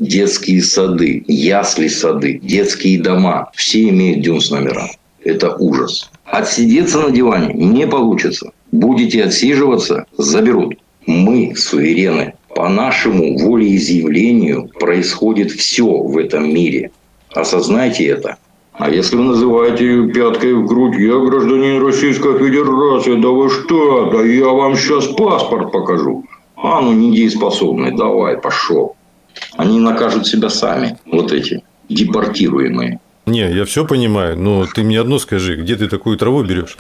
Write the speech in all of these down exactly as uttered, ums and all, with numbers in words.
детские сады, ясли сады, детские дома. Все имеют ДЮНС номера. Это ужас. Отсидеться на диване не получится. Будете отсиживаться – заберут. Мы суверены. По нашему волеизъявлению происходит все в этом мире. Осознайте это. А если вы называете пяткой в грудь: я гражданин Российской Федерации, да вы что, да я вам сейчас паспорт покажу. А ну недееспособный, давай, пошел. Они накажут себя сами, вот эти депортируемые. Не, я все понимаю, но ты мне одно скажи, где ты такую траву берешь?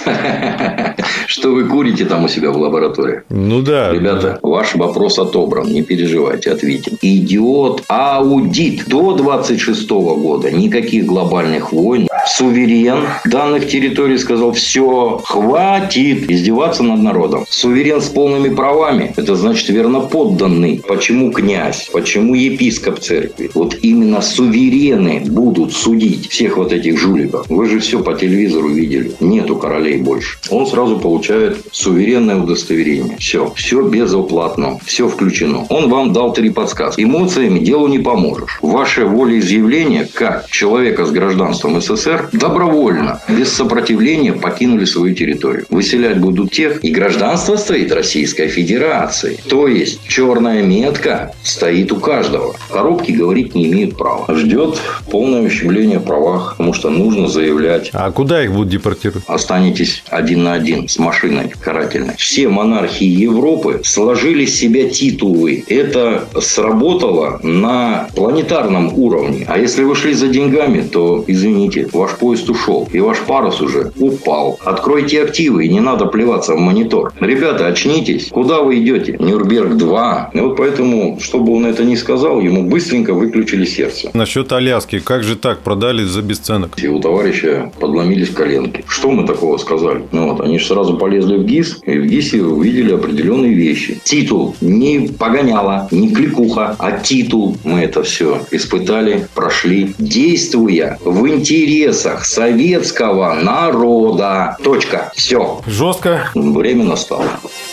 Что вы курите там у себя в лаборатории? Ну да. Ребята, ваш вопрос отобран. Не переживайте, ответим. Идет аудит. До двадцать шестого года никаких глобальных войн. Суверен данных территорий сказал: все, хватит издеваться над народом. Суверен с полными правами. Это значит верноподданный. Почему князь? Почему епископ церкви? Вот именно суверены будут судить всех вот этих жуликов. Вы же все по телевизору видели. Нету королей больше. Он сразу получает суверенное удостоверение. Все. Все безоплатно. Все включено. Он вам дал три подсказки. Эмоциями делу не поможешь. Ваше волеизъявление, как человека с гражданством СССР, добровольно, без сопротивления покинули свою территорию. Выселять будут тех, и гражданство стоит Российской Федерации. То есть черная метка стоит у каждого. Коробки говорить не имеют права. Ждет полное ущемление в правах, потому что нужно заявлять. А куда их будут депортировать? Останетесь один на один с машиной карательной. Все монархии Европы сложили с себя титулы. Это сработало на планетарном уровне. А если вы шли за деньгами, то, извините, ваш поезд ушел. И ваш парус уже упал. Откройте активы, и не надо плеваться в монитор. Ребята, очнитесь. Куда вы идете? Нюрнберг два. И вот поэтому, чтобы он это не сказал, ему быстренько выключили сердце. Насчет Аляски. Как же так? Продали за бесценок. И у товарища подломились коленки. Что мы такого сказали? Ну вот, они же сразу полезли в ГИС, и в ГИСе увидели определенные вещи. Титул не погоняло, не кликуха, а титул. Мы это все испытали, прошли, действуя в интересах советского народа. Точка. Все. Жестко. Время настало.